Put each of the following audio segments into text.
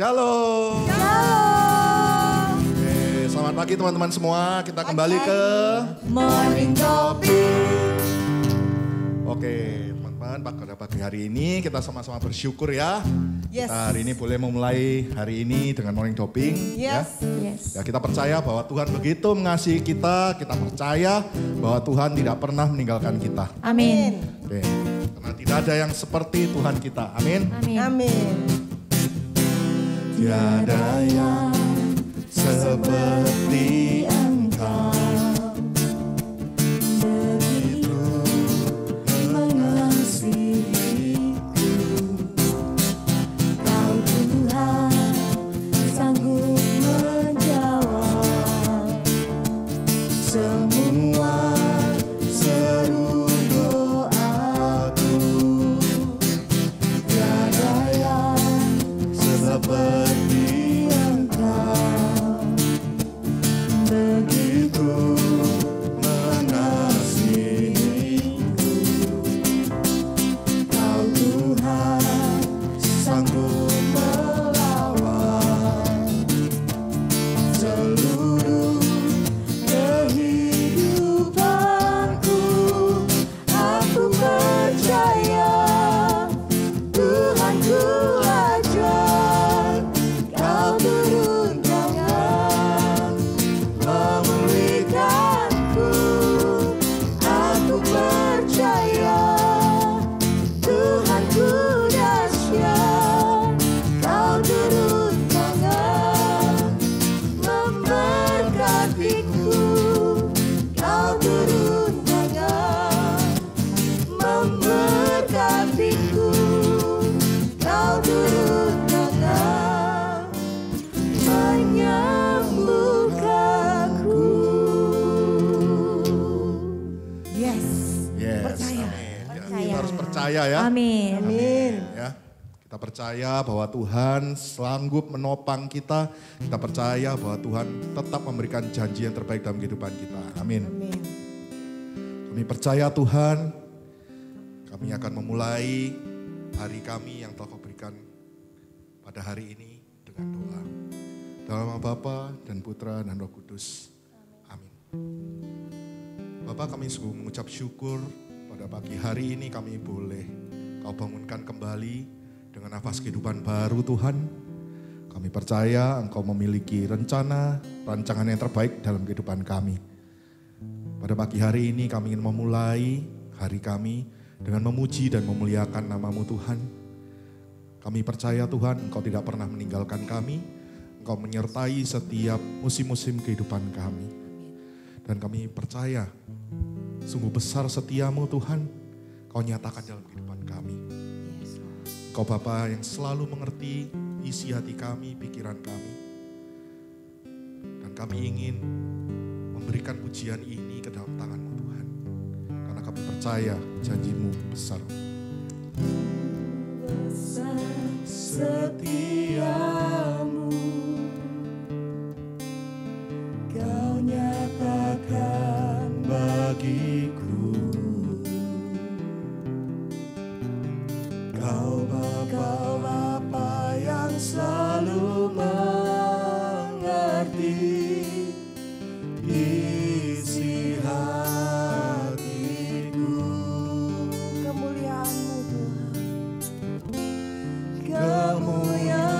Shalom. Shalom. Oke, selamat pagi teman-teman semua. Kita kembali ke Morning Topic. Oke, teman-teman, pada pagi hari ini kita sama-sama bersyukur ya. Yes. Kita hari ini boleh memulai hari ini dengan morning topping. Yes. Ya, kita percaya bahwa Tuhan begitu mengasihi kita. Kita percaya bahwa Tuhan tidak pernah meninggalkan kita. Amin. Oke, karena tidak ada yang seperti Tuhan kita. Amin. Amin. Amin. Tiada yang seperti Engkau, begitu mengasihiku. Kau Tuhan sanggup menjawab semua seru doaku. Tiada yang seperti begitu mengasihiku. Kau Tuhan sanggup melawan seluruh kehidupanku. Aku percaya Tuhanku ajaib. Kau turun tangan memulihkanku. Aku percaya Tuhanku dahsyat. Kau turun tangan memberkatiku. Kau turun tangan memberkatiku. Kau turun tangan menyembuhkanku. Yes. Percaya. Amin. Ya, Percaya. kita harus percaya ya. Amin. Amin. Ya, kita percaya bahwa Tuhan sanggup menopang kita. Kita percaya bahwa Tuhan tetap memberikan janji yang terbaik dalam kehidupan kita. Amin. Amin. Kami percaya Tuhan, kami akan memulai hari kami yang telah Kau berikan pada hari ini dengan doa. Dalam nama Bapa dan Putra dan Roh Kudus. Amin. Bapak, kami sungguh mengucap syukur pada pagi hari ini kami boleh Kau bangunkan kembali dengan nafas kehidupan baru Tuhan. Kami percaya Engkau memiliki rencana, rancangan yang terbaik dalam kehidupan kami. Pada pagi hari ini kami ingin memulai hari kami dengan memuji dan memuliakan nama-Mu Tuhan. Kami percaya Tuhan Engkau tidak pernah meninggalkan kami. Engkau menyertai setiap musim-musim kehidupan kami. Dan kami percaya sungguh besar setiamu Tuhan, Kau nyatakan dalam kehidupan kami. Kau Bapa yang selalu mengerti isi hati kami, pikiran kami. Dan kami ingin memberikan pujian ini ke dalam tangan-Mu Tuhan. Karena kami percaya janji-Mu besar. Besar setiamu, Kau nyatakan bagiku. Kau Bapa yang selalu mengerti isi hatiku. Kemuliaan-Mu Tuhan. Kemuliaan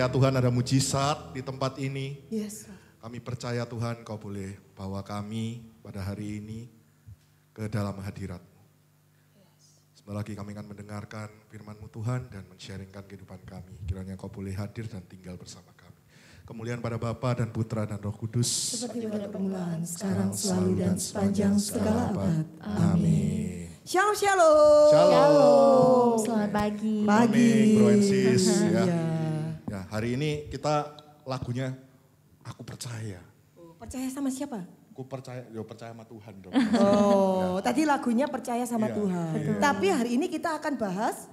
percaya Tuhan ada mujizat di tempat ini. Yes. Kami percaya Tuhan Kau boleh bawa kami pada hari ini ke dalam hadirat-Mu. Sebentar lagi kami akan mendengarkan firman-Mu Tuhan dan men-sharingkan kehidupan kami. Kiranya Kau boleh hadir dan tinggal bersama kami. Kemuliaan pada Bapa dan Putra dan Roh Kudus. Seperti pada permulaan, sekarang, selalu, dan sepanjang segala abad. Amin. Shalom, shalom. Shalom. Selamat pagi. Amin, Bro and Sis. Ya. Ya. Ya, hari ini kita lagunya Aku Percaya. Percaya sama siapa? Aku percaya, percaya sama Tuhan dong. Oh, tadi lagunya percaya sama Iya, Tuhan. iya. Tapi hari ini kita akan bahas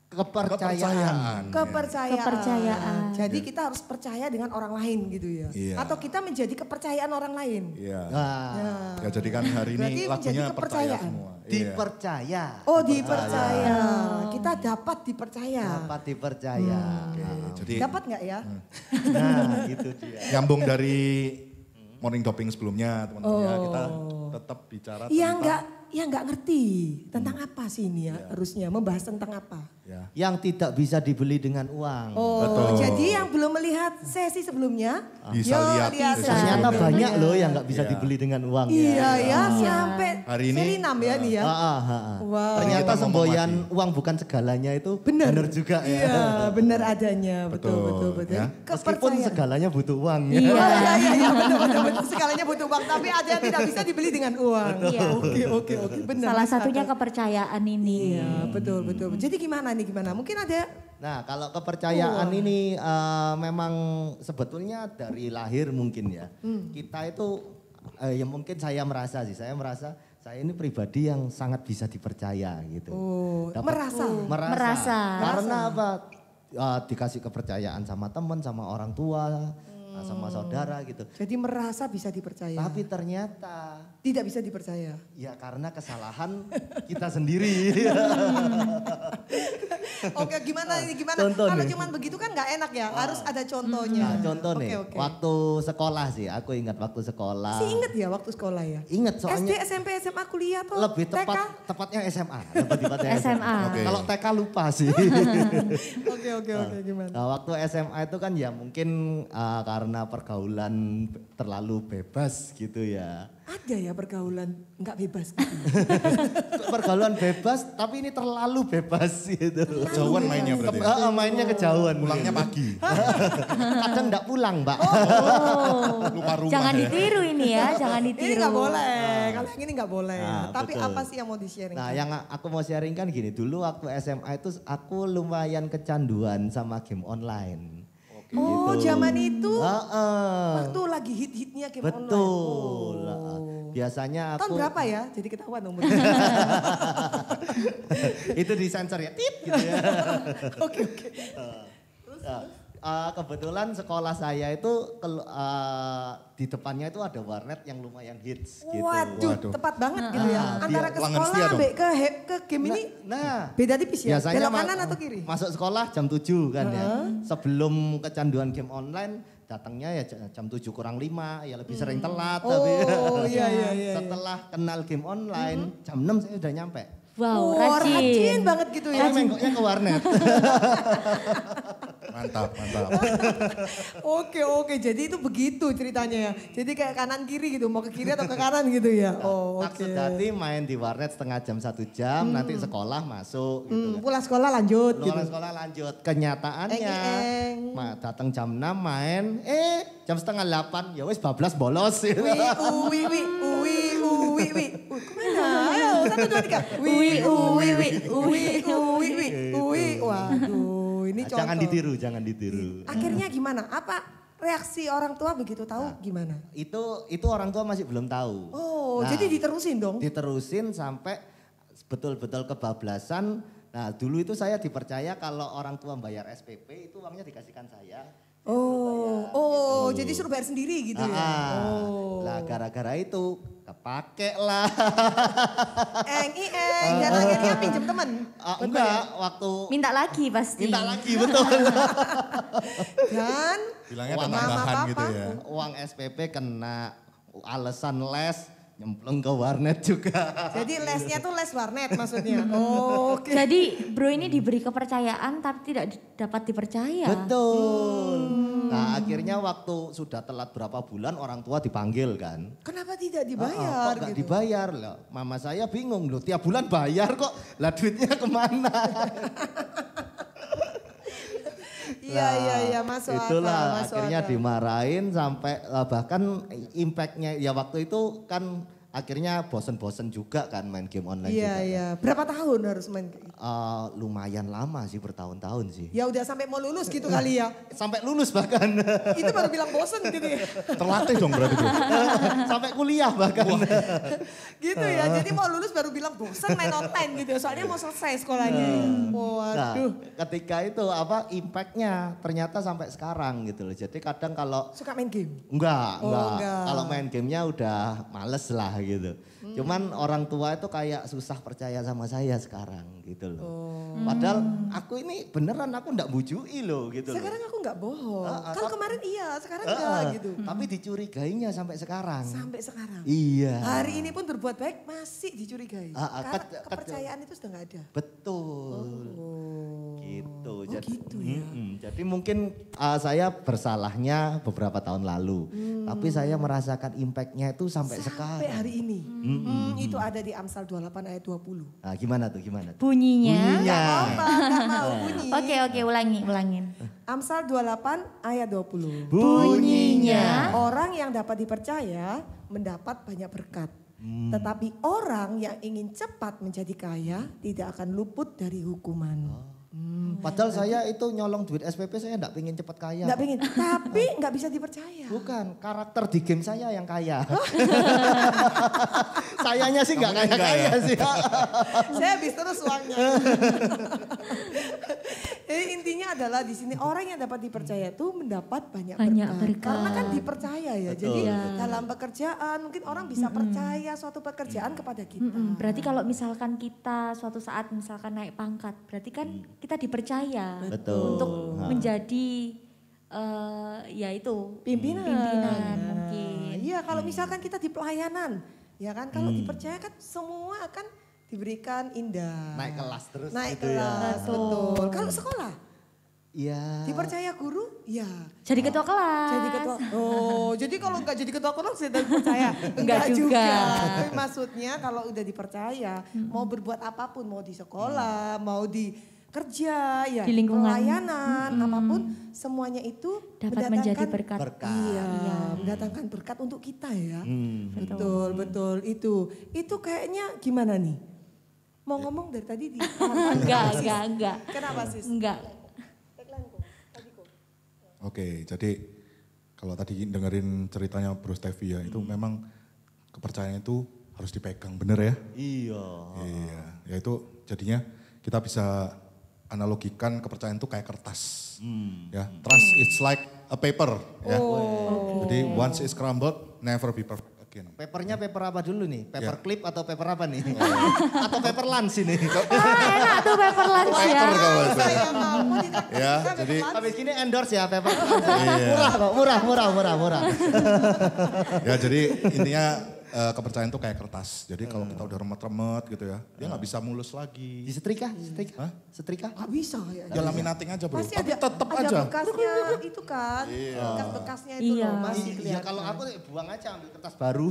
Kepercayaan. Kepercayaan. Jadi kita harus percaya dengan orang lain gitu ya. Iya. Atau kita menjadi kepercayaan orang lain. Iya. Nah, Ya, jadi kan hari Berarti ini menjadi lagunya percaya kepercayaan. semua. Iya. dipercaya. Oh, dipercaya. Kita dapat dipercaya. Dapat dipercaya. Oke, jadi Dapat nggak ya? Nah, itu dia. nyambung dari morning topping sebelumnya teman-teman ya, kita tetap bicara Ya nggak ngerti tentang apa sih ini ya harusnya membahas tentang apa. ya. Yang tidak bisa dibeli dengan uang. Oh, Betul. jadi yang belum melihat sesi sebelumnya Bisa yuk lihat sesi Ternyata sebelumnya. banyak loh yang nggak bisa Iya. dibeli dengan uang. Iya ya. ya sampai Hari ini, seri 6 ya nih ya. Ternyata Wow. Tadi kita ngomong semboyan lagi. uang bukan segalanya itu Benar. juga ya. Iya, benar adanya. Betul, Betul, betul. ya. Meskipun segalanya butuh uang. Iya, iya, betul. Segalanya butuh uang, tapi ada yang tidak bisa dibeli dengan uang. Iya. Oke, benar. Salah satunya kepercayaan ini. Iya, betul. Jadi gimana nih, gimana? Mungkin ada, Nah, kalau kepercayaan ini memang sebetulnya dari lahir mungkin ya. Kita itu ya mungkin saya merasa saya ini pribadi yang sangat bisa dipercaya gitu. merasa. Merasa. Karena apa? Dikasih kepercayaan sama teman, sama orang tua, sama saudara gitu. Jadi merasa bisa dipercaya. Tapi ternyata Tidak bisa dipercaya. ya karena kesalahan kita sendiri. Oke, gimana ini? Gimana? Contoh Kalau nih. cuman begitu kan nggak enak ya, harus ada contohnya. Nah, contoh nih, Oke. waktu sekolah sih, aku ingat waktu sekolah. Masih inget ya waktu sekolah ya? Ingat SD, soalnya SMP, SMA, kuliah atau lebih TK? tepatnya SMA. Lebih tepatnya SMA. Oke. Kalau TK lupa sih. Oke, gimana? Nah, waktu SMA itu kan ya mungkin karena pergaulan terlalu bebas gitu ya. Ada ya pergaulan nggak bebas gitu. Pergaulan bebas tapi ini terlalu bebas gitu. Kejauhan mainnya berarti ya? Mainnya kejauhan. Pulangnya pagi. Kadang enggak pulang, Mbak. Lupa rumah Jangan ya. ditiru ini ya, jangan Ini ditiru. nggak boleh, kalau yang ini nggak boleh. Nah, Tapi betul. apa sih yang mau di-sharing? Nah, yang aku mau sharing kan gini, dulu waktu SMA itu aku lumayan kecanduan sama game online. Oh, gitu. zaman itu Heeh. waktu lagi hit-hitnya game Betul. online. Biasanya Tahun aku berapa ya? Jadi ketahuan umurnya. itu disensor ya, tit gitu ya. Oke. Kebetulan sekolah saya itu di depannya itu ada warnet yang lumayan hits gitu. Waduh, tepat banget gitu ya. Antara ke pelanggan sekolah setia dong. sampai ke game ini Nah, beda tipis ya? biasanya Belok kanan atau kiri? masuk sekolah jam 7 kan ya. Sebelum kecanduan game online datangnya ya jam 7 kurang 5, ya lebih sering telat. Tapi Oh, iya. setelah kenal game online jam 6 saya udah nyampe. Wow, Oh, rajin. rajin banget gitu ya. Menggoknya ke warnet. Mantap. Oke. Jadi itu begitu ceritanya ya. Jadi kayak kanan kiri gitu, mau ke kiri atau ke kanan gitu ya. Oh, oke. Maksud hati main di warnet setengah jam 1 jam, nanti sekolah masuk gitu. Pulang sekolah lanjut gitu. Luar sekolah lanjut. Kenyataannya Eng. datang jam 6 main, jam setengah 8 ya wis bablas bolos. Uwi. Kemana? Ayo, 1, 2, 3. Uwi. Waduh, ini contoh. Jangan ditiru. Akhirnya gimana? Apa reaksi orang tua begitu tahu gimana? Itu orang tua masih belum tahu. Oh, Nah, jadi diterusin dong? diterusin sampai betul-betul kebablasan. Nah, dulu itu saya dipercaya kalau orang tua bayar SPP itu uangnya dikasihkan saya. Oh, jadi suruh bayar sendiri gitu ya? Oh. Lah gara-gara itu kepake lah. Eng, dan akhirnya pinjem temen. Enggak, waktu Minta lagi pasti. minta lagi betul. Dan Bilangnya ada Mama, tambahan Papa. gitu ya. Uang SPP kena, alasan les, nyemplung ke warnet juga. Jadi lesnya tuh les warnet maksudnya. Oh, oke. Jadi bro ini diberi kepercayaan tapi tidak dapat dipercaya. Betul. Nah akhirnya waktu sudah telat berapa bulan orang tua dipanggil kan. Kenapa tidak Kok dibayar nggak gitu? dibayar lah. Mama saya bingung loh tiap bulan bayar kok. Lah duitnya kemana? Iya, masuk itulah akal. Masuk akhirnya akal. dimarahin sampai bahkan impactnya ya waktu itu kan akhirnya bosen-bosen juga kan main game online Iya, juga. iya. Berapa tahun harus main kayak gitu? Lumayan lama sih bertahun-tahun sih. Ya udah sampai mau lulus gitu kali ya. Sampai lulus bahkan. Itu baru bilang bosen gitu ya. Terlatih dong berarti bro. Sampai kuliah bahkan. Gitu ya, jadi mau lulus baru bilang bosen main online gitu ya. Soalnya mau selesai sekolahnya. Nah, Waduh. ketika itu impactnya ternyata sampai sekarang gitu loh. Jadi kadang kalau Suka main game? enggak. enggak. Kalau main gamenya udah males lah gitu. Cuman orang tua itu kayak susah percaya sama saya sekarang gitu loh. Padahal aku ini beneran aku enggak bujui loh gitu Sekarang loh. aku nggak bohong. Kalau kemarin iya, sekarang enggak gitu. Tapi dicurigainya sampai sekarang. Sampai sekarang. Iya. Hari ini pun berbuat baik masih dicurigai. Karena ket- kepercayaan itu sudah nggak ada. Betul. Oh. Gitu. Gitu ya. Jadi mungkin saya bersalahnya beberapa tahun lalu. Tapi saya merasakan impactnya itu sampai sekarang. Sampai hari ini. Itu ada di Amsal 28 ayat 20. Nah, gimana tuh? Bunyinya. Nggak mau bunyi. Oke, ulangin. Amsal 28 ayat 20. Bunyinya. Orang yang dapat dipercaya mendapat banyak berkat. Tetapi orang yang ingin cepat menjadi kaya tidak akan luput dari hukuman. Padahal saya itu nyolong duit SPP saya enggak pengen cepet kaya. Nggak pengen, tapi nggak bisa dipercaya. Bukan, karakter di game saya yang kaya. Sayanya sih enggak kaya-kaya sih. Saya habis terus uangnya. Jadi intinya adalah di sini orang yang dapat dipercaya itu mendapat banyak berkat. Karena kan dipercaya ya. Betul. Jadi dalam pekerjaan mungkin orang bisa percaya suatu pekerjaan kepada kita. Berarti kalau misalkan kita suatu saat misalkan naik pangkat, berarti kan kita dipercaya Betul. untuk Nah. menjadi ya itu Pimpinan. mungkin. Iya kalau misalkan kita di pelayanan. Ya kan kalau dipercaya kan semua akan diberikan indah. Naik kelas terus Naik gitu ya. kelas, betul. Kalau sekolah Iya. dipercaya guru, ya. Jadi ketua kelas. Jadi ketua. Oh, jadi kalau nggak jadi ketua kelas tidak dipercaya. Enggak juga. Tapi maksudnya kalau udah dipercaya, mau berbuat apapun, mau di sekolah, mau di kerja, ya Di lingkungan. pelayanan, apapun, semuanya itu Dapat menjadi berkat. Iya, mendatangkan berkat untuk kita ya. Betul itu kayaknya gimana nih? Mau ngomong dari tadi di Enggak. Kenapa sis? Enggak. Oke, jadi kalau tadi dengerin ceritanya Bro Stevie ya, itu memang kepercayaan itu harus dipegang, bener ya? Iya. Iya, ya itu jadinya kita bisa analogikan kepercayaan itu kayak kertas. Ya, trust it's like a paper ya. Jadi once it's crumbled, never be perfect again. Papernya paper apa dulu nih? Paper clip atau paper apa nih? Atau paper lens ini? Enak tuh paper lunch ya. Paper kalau itu. Saya mau Ya, jadi Habis gini endorse ya paper lens. Murah kok, murah. ya jadi intinya kepercayaan itu kayak kertas. Jadi kalau kita udah remet-remet gitu ya, dia nggak bisa mulus lagi. Disetrika? Hah? Setrika? Gak bisa ya. Ya laminating aja bro, Pasti tapi ada, tetap ada aja. bekasnya itu kan. Bekas-bekasnya itu Iya. loh masih Iya, kelihatan. kalau aku buang aja ambil kertas baru.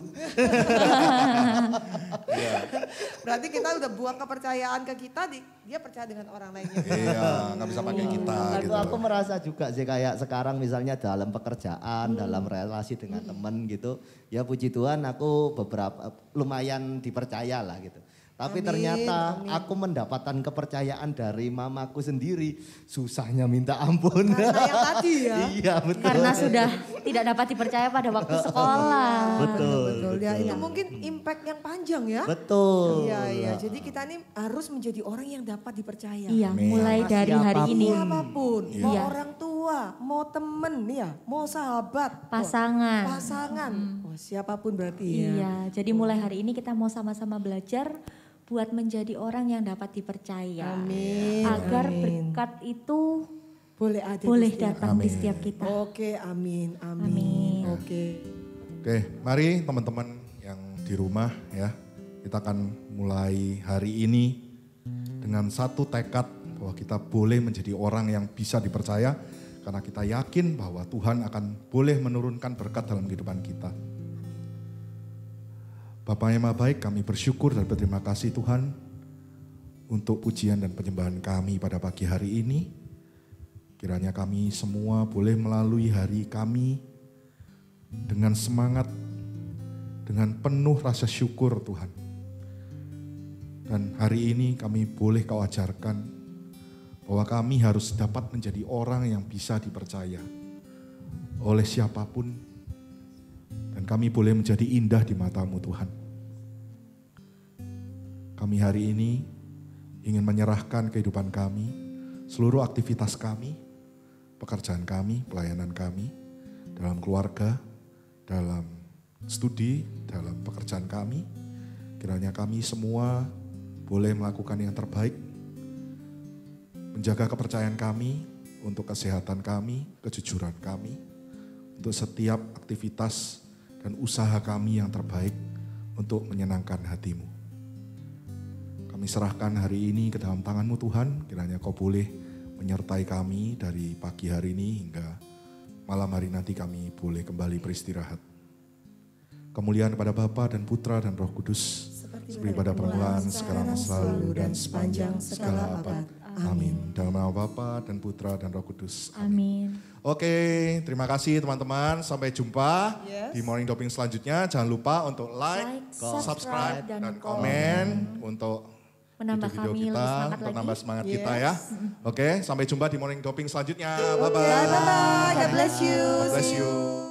Berarti kita udah buang kepercayaan ke kita, dia percaya dengan orang lainnya. Iya, nggak bisa pakai kita gitu. Aku merasa juga sih kayak sekarang misalnya dalam pekerjaan, dalam relasi dengan temen gitu. Ya puji Tuhan aku beberapa lumayan dipercaya lah gitu. Tapi ternyata aku mendapatkan kepercayaan dari mamaku sendiri. Susahnya minta ampun. Karena yang tadi ya. Iya betul. Karena sudah tidak dapat dipercaya pada waktu sekolah. Betul. Ya itu mungkin impact yang panjang ya. Betul. Iya. Jadi kita ini harus menjadi orang yang dapat dipercaya. Iya, mulai Sama dari hari siapapun. ini. Siapapun, mau Iya. orang tua, mau temen ya, mau sahabat, pasangan. Oh, siapapun berarti ya. Iya, jadi mulai hari ini kita mau sama-sama belajar buat menjadi orang yang dapat dipercaya. Amin. Agar amin. berkat itu boleh ada boleh di setiap- datang di setiap kita. Oke, amin. Amin. Oke. Oke, mari teman-teman yang di di rumah ya, kita akan mulai hari ini dengan satu tekad bahwa kita boleh menjadi orang yang bisa dipercaya karena kita yakin bahwa Tuhan akan boleh menurunkan berkat dalam kehidupan kita. Bapa yang Maha Baik, kami bersyukur dan berterima kasih Tuhan untuk pujian dan penyembahan kami pada pagi hari ini. Kiranya kami semua boleh melalui hari kami dengan semangat, dengan penuh rasa syukur Tuhan. Dan hari ini kami boleh Kau ajarkan bahwa kami harus dapat menjadi orang yang bisa dipercaya oleh siapapun. Dan kami boleh menjadi indah di mata-Mu Tuhan. Kami hari ini ingin menyerahkan kehidupan kami, seluruh aktivitas kami, pekerjaan kami, pelayanan kami, dalam keluarga, dalam studi, dalam pekerjaan kami. Kiranya kami semua boleh melakukan yang terbaik, menjaga kepercayaan kami, untuk kesehatan kami, kejujuran kami, untuk setiap aktivitas dan usaha kami yang terbaik untuk menyenangkan hati-Mu. Kami serahkan hari ini ke dalam tangan-Mu Tuhan, kiranya Kau boleh menyertai kami dari pagi hari ini hingga malam hari nanti kami boleh kembali beristirahat. Kemuliaan kepada Bapa dan Putra dan Roh Kudus, seperti pada permulaan, sekarang, selalu, dan sepanjang segala abad. Amin. Dalam nama Bapa dan Putra dan Roh Kudus. Amin. Oke, terima kasih teman-teman. Sampai jumpa di Morning Doping selanjutnya. Jangan lupa untuk like, subscribe, dan komen untuk menambah video kami kita, lebih semangat untuk lagi. nambah semangat kita ya. Oke, sampai jumpa di Morning Doping selanjutnya. Bye-bye. Bye-bye. God bless you. God bless you.